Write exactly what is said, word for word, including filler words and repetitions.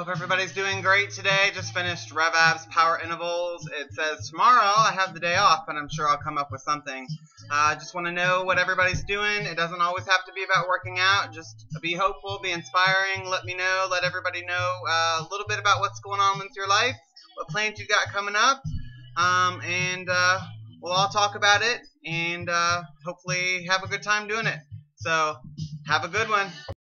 Hope everybody's doing great today. Just finished RevAb's power intervals. It says tomorrow I have the day off, and I'm sure I'll come up with something. I uh, just want to know what everybody's doing. It doesn't always have to be about working out. Just be hopeful, be inspiring. Let me know, let everybody know uh, a little bit about what's going on with your life, what plans you got coming up, um, and uh, we'll all talk about it and uh, hopefully have a good time doing it. So have a good one.